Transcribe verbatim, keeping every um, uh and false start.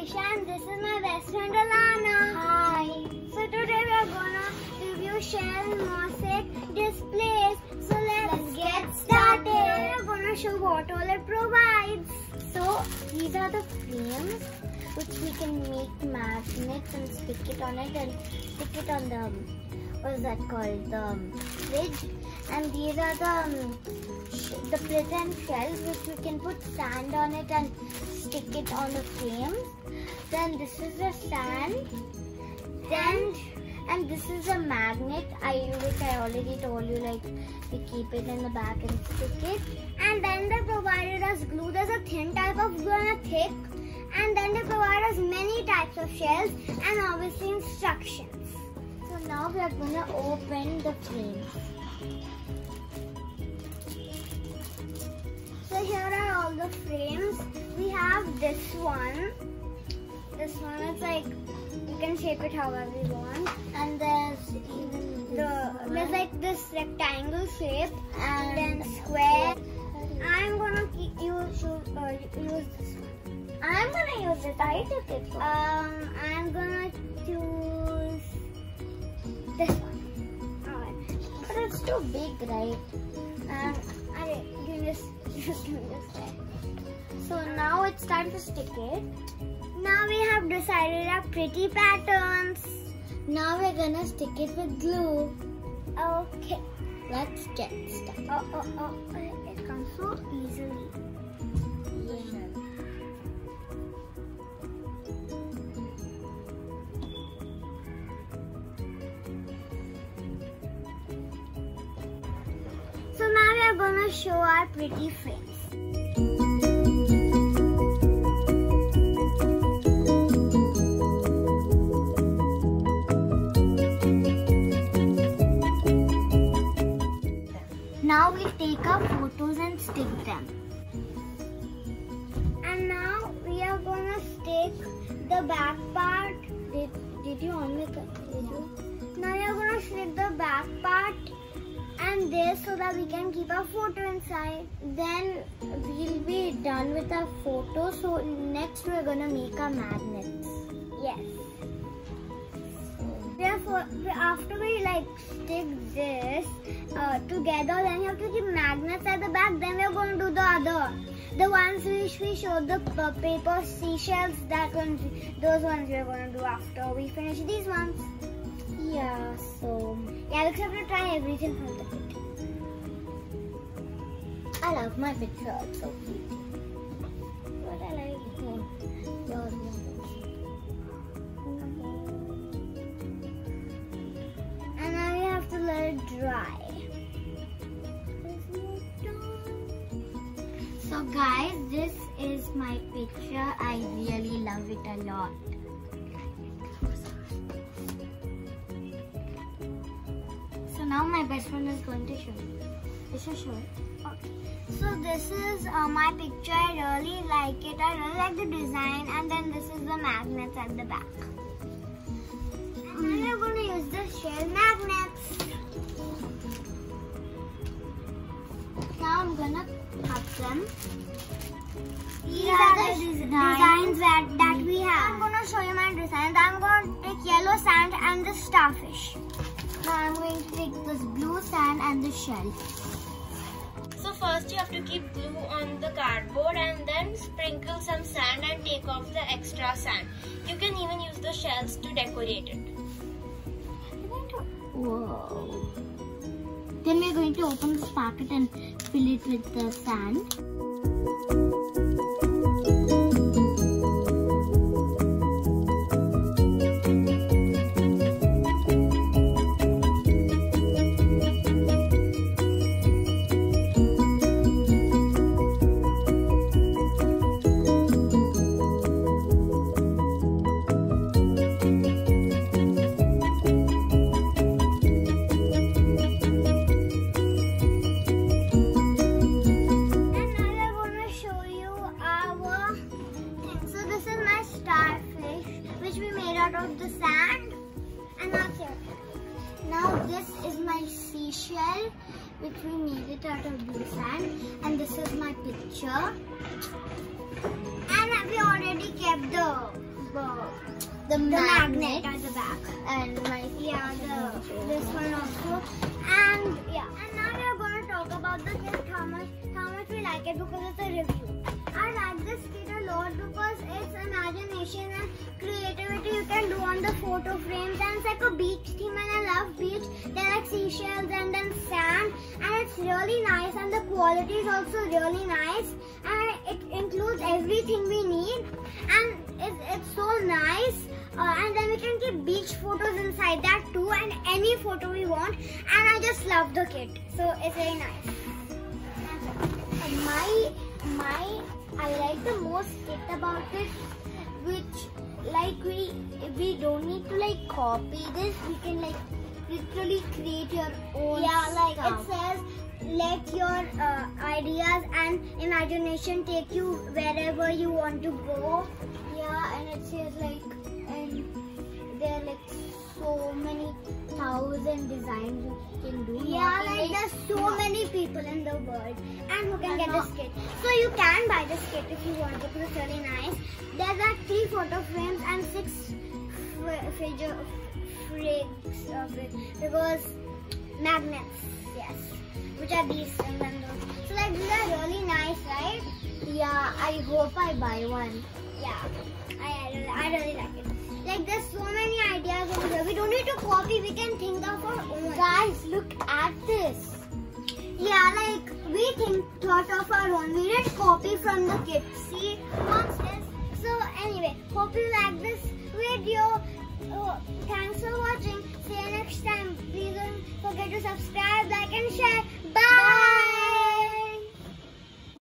Isha and this is my best friend Alana. Hi. So today we are gonna review shell mosaic displays. So let's, let's get started. We are gonna show what all it provides. So these are the frames which we can make magnets and stick it on it and stick it on the, what is that called, the fridge. And these are the um, the present shells which we can put sand on it and stick it on the frames. Then this is the sand. Then and this is a magnet, I which I already told you, like we keep it in the back and stick it. And then they provided us glue. There's a thin type of glue and a thick. And then they provide us many types of shells and obviously instructions. So now we are gonna open the frames. So here are all the frames. We have this one. This one is like, you can shape it however you want. And there's even the there's like this rectangle shape and then square. I'm gonna keep, use uh, use this one. I'm gonna use it. I took it. Um, I'm gonna choose this one. Alright, but it's too big, right? And I give this just give this way. So now it's time to stick it. Now we have decided our pretty patterns. Now we're gonna stick it with glue. Okay, let's get started. Oh, oh, oh, it comes so easily. Yeah. So now we are gonna show our pretty frames. Now we take our photos and stick them. And now we are gonna stick the back part. Did, did you on the did you? Now we are gonna stick the back part and this so that we can keep our photo inside. Then we'll be done with our photo. So next we're gonna make our magnets. Yes. Therefore, after we like stick this uh, together, then you have to keep magnets at the back. Then we're going to do the other, the ones which we showed, the uh, paper seashells. That ones, those ones we're going to do after we finish these ones. Yeah. So yeah, we have to try everything from the picture. I love my picture. It's so cute. What I like. Oh, yours, yours. Let it dry. So guys, this is my picture. I really love it a lot. So now my best friend is going to show you. This is show it. Okay. So this is uh, my picture. I really like it. I really like the design. And then this is the magnets at the back. And now we're going to use the shell magnets. Now I'm gonna cut them. These are the designs, designs that, that we have. I'm gonna show you my designs. I'm going to take yellow sand and the starfish. Now I'm going to take this blue sand and the shell. So first you have to keep glue on the cardboard and then sprinkle some sand and take off the extra sand. You can even use the shells to decorate it. Whoa. Then we are going to open this packet and fill it with the sand. Of the sand, and that's it. Now this is my seashell which we made it out of blue sand, and this is my picture. And we already kept the uh, The, the magnet. magnet at the back. And my Yeah, the, this one also. And yeah, and now we are going to talk about the kit, how much, how much we like it because it's a review. I like this kit a lot because it's imagination and creativity you can do on the photo frames, and it's like a beach theme, and I love beach. They're like seashells and then sand, and it's really nice, and the quality is also really nice, and it includes everything we need, and it's, it's so nice. Uh, and then we can keep beach photos inside that too, and any photo we want, and I just love the kit, so it's very nice. my my I like the most kit about it, which like we we don't need to like copy this. We can like literally create your own. Yeah, like stuff. it says, let your uh, ideas and imagination take you wherever you want to go. Yeah, and it says like, and there are like so many thousand designs you can do. Yeah, You can, like there's so yeah. many people in the world and who can And get not- this kit. So you can buy this kit if you want to, because it's really nice. There's like three photo frames and six figure frames of it, because magnets, yes, which are these and then those. So like these are really nice, right? Yeah, I hope I buy one. Yeah, I, I, really, I really like it. Like there's so many ideas over here. We don't need to copy, we can think of our own. Guys, look at this. Yeah, like we think thought of our own. We didn't copy from the kit. See, what's this? So anyway, hope you like this video. Oh, thanks for watching. See you next time. Please don't forget to subscribe, like and share.